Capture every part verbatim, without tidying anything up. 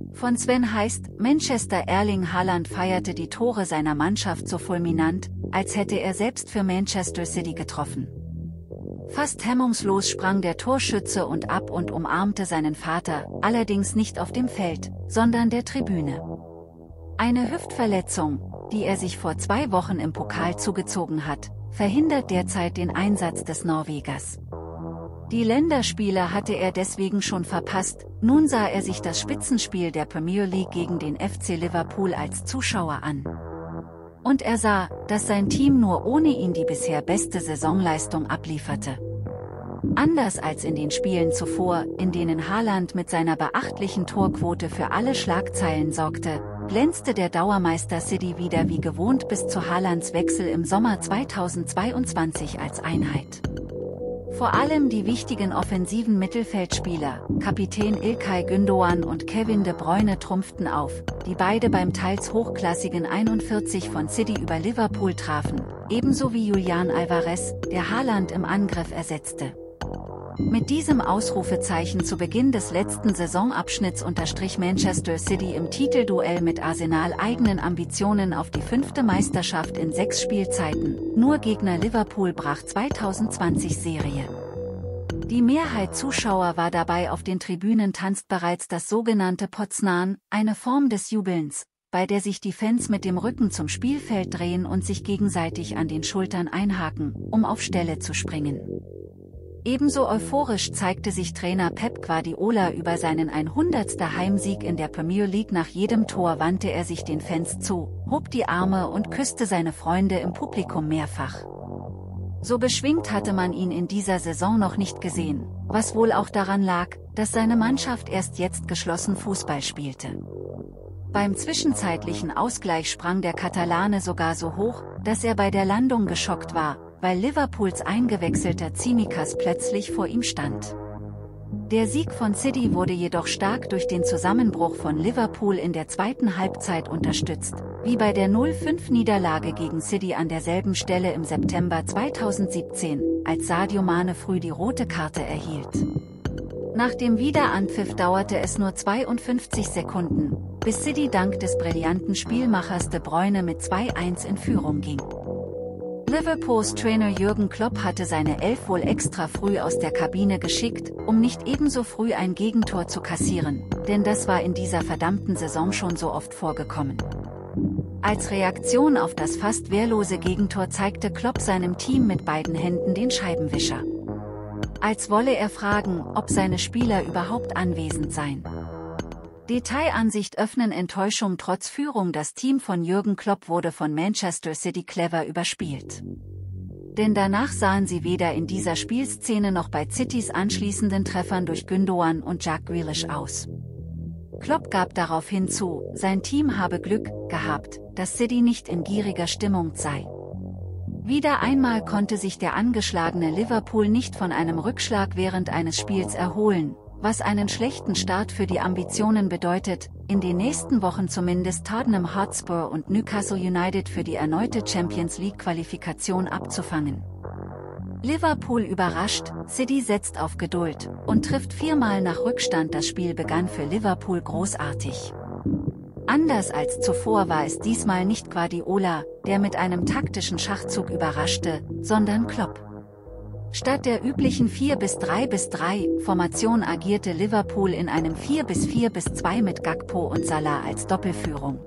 Von Sven heißt, Manchester Erling Haaland feierte die Tore seiner Mannschaft so fulminant, als hätte er selbst für Manchester City getroffen. Fast hemmungslos sprang der Torschütze und ab und umarmte seinen Vater, allerdings nicht auf dem Feld, sondern der Tribüne. Eine Hüftverletzung, die er sich vor zwei Wochen im Pokal zugezogen hat, verhindert derzeit den Einsatz des Norwegers. Die Länderspiele hatte er deswegen schon verpasst, nun sah er sich das Spitzenspiel der Premier League gegen den F C Liverpool als Zuschauer an. Und er sah, dass sein Team nur ohne ihn die bisher beste Saisonleistung ablieferte. Anders als in den Spielen zuvor, in denen Haaland mit seiner beachtlichen Torquote für alle Schlagzeilen sorgte, glänzte der Dauermeister City wieder wie gewohnt bis zu Haalands Wechsel im Sommer zweitausendzweiundzwanzig als Einheit. Vor allem die wichtigen offensiven Mittelfeldspieler, Kapitän Ilkay Gündoğan und Kevin De Bruyne trumpften auf, die beide beim teils hochklassigen einundvierzig von City über Liverpool trafen, ebenso wie Julian Alvarez, der Haaland im Angriff ersetzte. Mit diesem Ausrufezeichen zu Beginn des letzten Saisonabschnitts unterstrich Manchester City im Titelduell mit Arsenal eigenen Ambitionen auf die fünfte Meisterschaft in sechs Spielzeiten, nur Gegner Liverpool brach zweitausendzwanzig Serie. Die Mehrheit Zuschauer war dabei, auf den Tribünen tanzt bereits das sogenannte Potsnan, eine Form des Jubelns, bei der sich die Fans mit dem Rücken zum Spielfeld drehen und sich gegenseitig an den Schultern einhaken, um auf Stelle zu springen. Ebenso euphorisch zeigte sich Trainer Pep Guardiola über seinen hundertsten Heimsieg in der Premier League. Nach jedem Tor wandte er sich den Fans zu, hob die Arme und küsste seine Freunde im Publikum mehrfach. So beschwingt hatte man ihn in dieser Saison noch nicht gesehen, was wohl auch daran lag, dass seine Mannschaft erst jetzt geschlossen Fußball spielte. Beim zwischenzeitlichen Ausgleich sprang der Katalane sogar so hoch, dass er bei der Landung geschockt war, weil Liverpools eingewechselter Tsimikas plötzlich vor ihm stand. Der Sieg von City wurde jedoch stark durch den Zusammenbruch von Liverpool in der zweiten Halbzeit unterstützt, wie bei der null fünf Niederlage gegen City an derselben Stelle im September zweitausendsiebzehn, als Sadio Mane früh die rote Karte erhielt. Nach dem Wiederanpfiff dauerte es nur zweiundfünfzig Sekunden, bis City dank des brillanten Spielmachers De Bruyne mit zwei eins in Führung ging. Liverpools Trainer Jürgen Klopp hatte seine Elf wohl extra früh aus der Kabine geschickt, um nicht ebenso früh ein Gegentor zu kassieren, denn das war in dieser verdammten Saison schon so oft vorgekommen. Als Reaktion auf das fast wehrlose Gegentor zeigte Klopp seinem Team mit beiden Händen den Scheibenwischer. Als wolle er fragen, ob seine Spieler überhaupt anwesend seien. Detailansicht öffnen Enttäuschung trotz Führung. Das Team von Jürgen Klopp wurde von Manchester City clever überspielt. Denn danach sahen sie weder in dieser Spielszene noch bei Citys anschließenden Treffern durch Gündoğan und Jack Grealish aus. Klopp gab darauf hinzu, sein Team habe Glück gehabt, dass City nicht in gieriger Stimmung sei. Wieder einmal konnte sich der angeschlagene Liverpool nicht von einem Rückschlag während eines Spiels erholen, was einen schlechten Start für die Ambitionen bedeutet, in den nächsten Wochen zumindest Tottenham Hotspur und Newcastle United für die erneute Champions League-Qualifikation abzufangen. Liverpool überrascht, City setzt auf Geduld und trifft viermal nach Rückstand. Das Spiel begann für Liverpool großartig. Anders als zuvor war es diesmal nicht Guardiola, der mit einem taktischen Schachzug überraschte, sondern Klopp. Statt der üblichen vier bis drei bis drei Formation agierte Liverpool in einem vier bis vier bis zwei mit Gakpo und Salah als Doppelführung.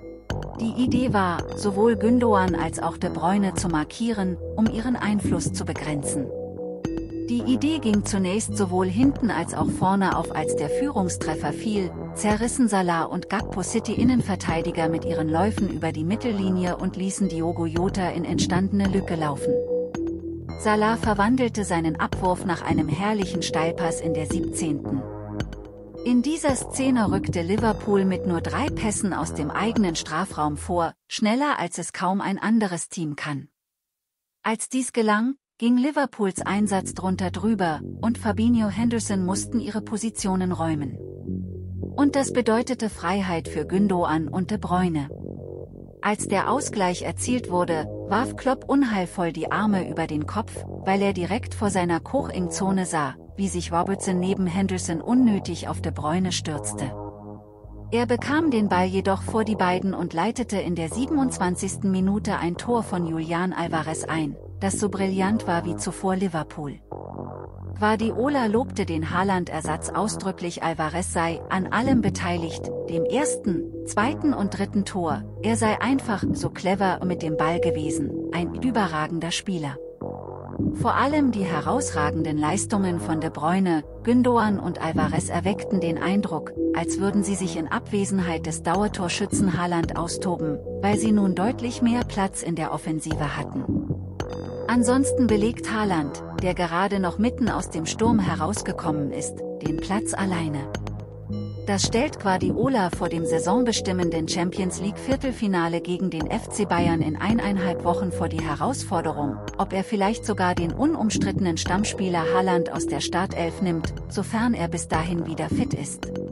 Die Idee war, sowohl Gündoğan als auch De Bruyne zu markieren, um ihren Einfluss zu begrenzen. Die Idee ging zunächst sowohl hinten als auch vorne auf. Als der Führungstreffer fiel, zerrissen Salah und Gakpo City-Innenverteidiger mit ihren Läufen über die Mittellinie und ließen Diogo Jota in entstandene Lücke laufen. Salah verwandelte seinen Abwurf nach einem herrlichen Steilpass in der siebzehnten In dieser Szene rückte Liverpool mit nur drei Pässen aus dem eigenen Strafraum vor, schneller als es kaum ein anderes Team kann. Als dies gelang, ging Liverpools Einsatz drunter drüber, und Fabinho Henderson mussten ihre Positionen räumen. Und das bedeutete Freiheit für Gündoğan und De Bruyne. Als der Ausgleich erzielt wurde, warf Klopp unheilvoll die Arme über den Kopf, weil er direkt vor seiner Koch-Ing-Zone sah, wie sich Robertson neben Henderson unnötig auf De Bruyne stürzte. Er bekam den Ball jedoch vor die beiden und leitete in der siebenundzwanzigsten Minute ein Tor von Julian Alvarez ein, das so brillant war wie zuvor Liverpool. Guardiola lobte den Haaland-Ersatz ausdrücklich, Alvarez sei an allem beteiligt, dem ersten, zweiten und dritten Tor, er sei einfach so clever mit dem Ball gewesen, ein überragender Spieler. Vor allem die herausragenden Leistungen von De Bruyne, Gündoğan und Alvarez erweckten den Eindruck, als würden sie sich in Abwesenheit des Dauertorschützen Haaland austoben, weil sie nun deutlich mehr Platz in der Offensive hatten. Ansonsten belegt Haaland, der gerade noch mitten aus dem Sturm herausgekommen ist, den Platz alleine. Das stellt Guardiola vor dem saisonbestimmenden Champions League Viertelfinale gegen den F C Bayern in eineinhalb Wochen vor die Herausforderung, ob er vielleicht sogar den unumstrittenen Stammspieler Haaland aus der Startelf nimmt, sofern er bis dahin wieder fit ist.